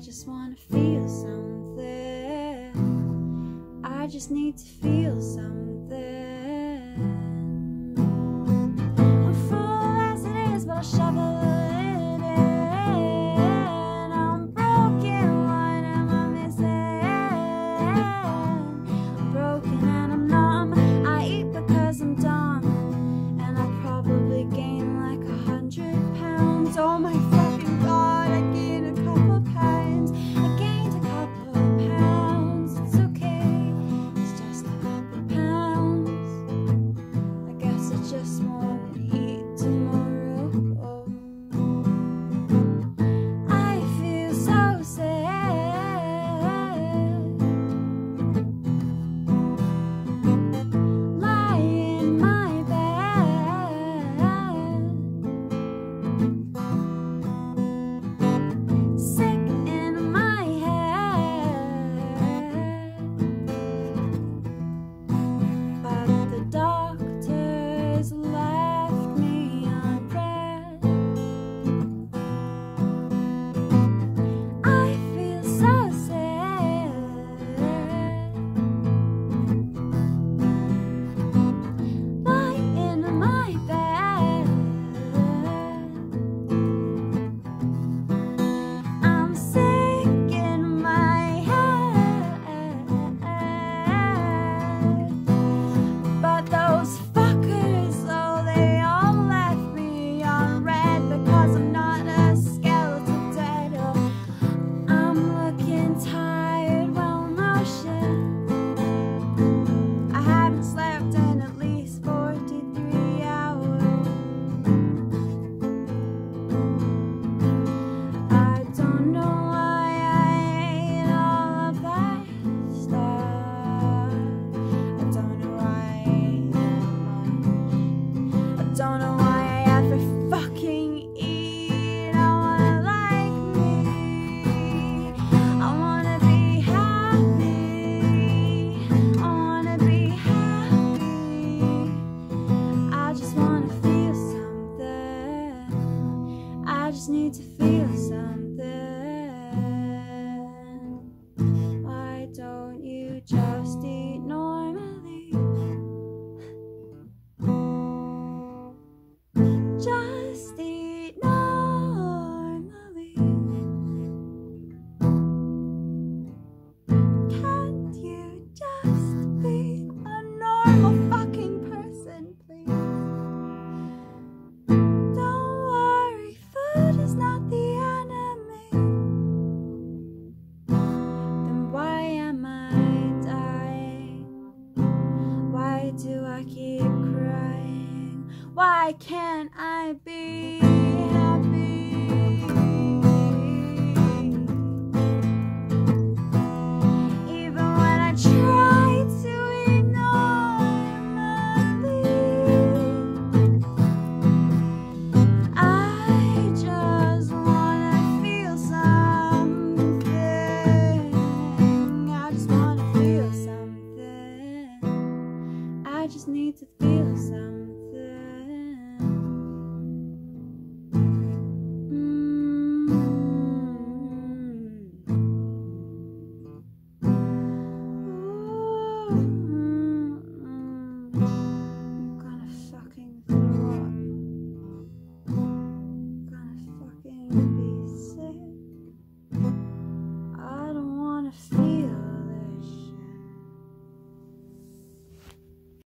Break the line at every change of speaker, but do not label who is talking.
just wanna feel something. I just need to feel something. I'm full as it is, but I'll shovel it in. I'm broken, what am I missing? I'm broken and I'm numb. I eat because I'm dumb, and I'll probably gain like 100 pounds. Oh my fucking god, I gained a couple pounds. I gained a couple pounds. It's okay, it's just a couple pounds. I guess I just won't eat tomorrow. I feel so sad, lying in my bed, sick in my head, but the doctors left me unread. I feel so sad, lying in my bed. I'm sick in my head, but those fuckers, oh, they all left me unread because I'm not a skeletal dead. Oh, I'm looking tired, well, no shit. I haven't slept in at least 43 hours. I don't know why I ate all of that stuff. I don't know why I ate that much. I don't know why I ever fucking eat. I wanna like me. I wanna be happy. I wanna be happy. I just wanna feel something. I just need to feel something. Why don't you just eat normally? Just eat normally. Can't you just be a normal fucking person, please? Don't worry, food is not the enemy. Then why am I dying? Why do I keep crying? Why can't I be